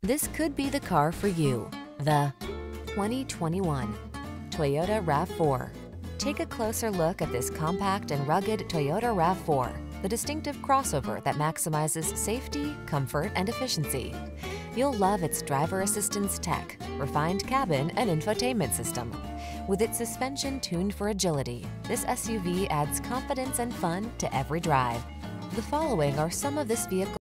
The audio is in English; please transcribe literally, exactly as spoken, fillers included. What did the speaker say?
This could be the car for you. The twenty twenty-one Toyota RAV four. Take a closer look at this compact and rugged Toyota RAV four, the distinctive crossover that maximizes safety, comfort, and efficiency. You'll love its driver assistance tech, refined cabin, and infotainment system. With its suspension tuned for agility, this S U V adds confidence and fun to every drive. The following are some of this vehicle's